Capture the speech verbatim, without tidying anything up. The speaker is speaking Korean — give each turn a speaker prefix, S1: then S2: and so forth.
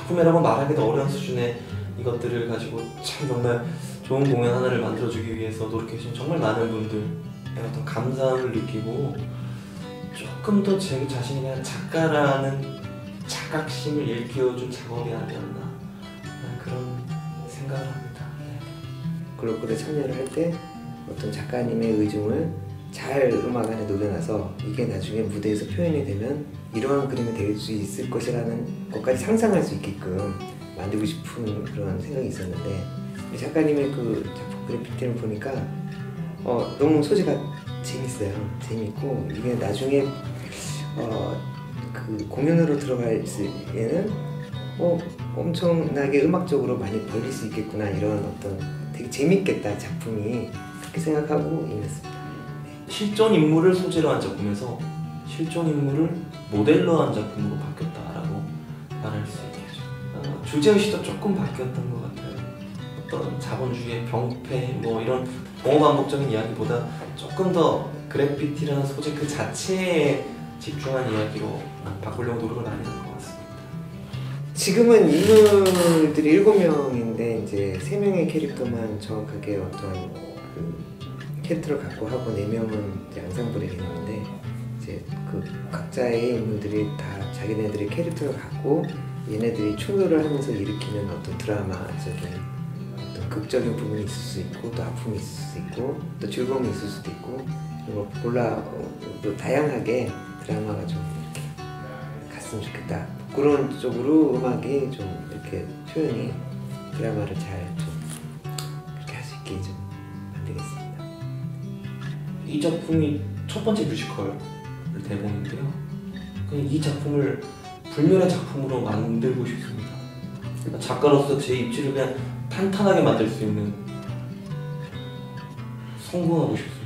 S1: 작품이라고 말하기도 어려운 수준의 이것들을 가지고 참 정말 좋은 공연 하나를 만들어주기 위해서 노력해주신 정말 많은 분들의 어떤 감사함을 느끼고 조금 더 제 자신이 그냥 작가라는 자각심을 일깨워준 작업이 아니었나 그런 생각을 합니다. 네.
S2: 글로벌에 참여를 할 때 어떤 작가님의 의중을 잘 음악 안에 녹여놔서 이게 나중에 무대에서 표현이 되면 이러한 그림이 될 수 있을 것이라는 것까지 상상할 수 있게끔 만들고 싶은 그런 생각이 있었는데 작가님의 그 작품 그래피티를 보니까 어, 너무 소재가 재밌어요. 재밌고 이게 나중에 어, 그 공연으로 들어갈 때에는 어, 엄청나게 음악적으로 많이 벌릴 수 있겠구나 이런 어떤 되게 재밌겠다 작품이 그렇게 생각하고 임했습니다.
S1: 실존 인물을 소재로 한 작품에서 실존 인물을 모델로 한 작품으로 바뀌었다라고 말할 수 있겠죠. 어, 주제의식도 조금 바뀌었던 것 같아요. 어떤 자본주의의 병폐 뭐 이런 동호반복적인 이야기보다 조금 더 그래피티라는 소재 그 자체에 집중한 이야기로 바꾸려고 노력을 많이 한 것 같습니다.
S2: 지금은 인물들이 일곱 명인데 이제 세 명의 캐릭터만 정확하게 어떤 그 캐릭터를 갖고 하고 네 명은 이제 앙상블의 개념인데 이제 그 각자의 인물들이 다 자기네들의 캐릭터를 갖고 얘네들이 충돌을 하면서 일으키는 어떤 드라마적인 어떤 극적인 부분이 있을 수 있고 또 아픔이 있을 수 있고 또 즐거움이 있을 수도 있고 그리고 골라 또 다양하게 드라마가 좀 이렇게 갔으면 좋겠다 그런 쪽으로 음악이 좀 이렇게 표현이 드라마를 잘 좀 그렇게 할 수 있게 좀 만들겠습니다.
S1: 이 작품이 첫 번째 뮤지컬 대본인데요. 그냥 이 작품을 불멸의 작품으로 만들고 싶습니다. 작가로서 제 입지를 그냥 탄탄하게 만들 수 있는 성공하고 싶습니다.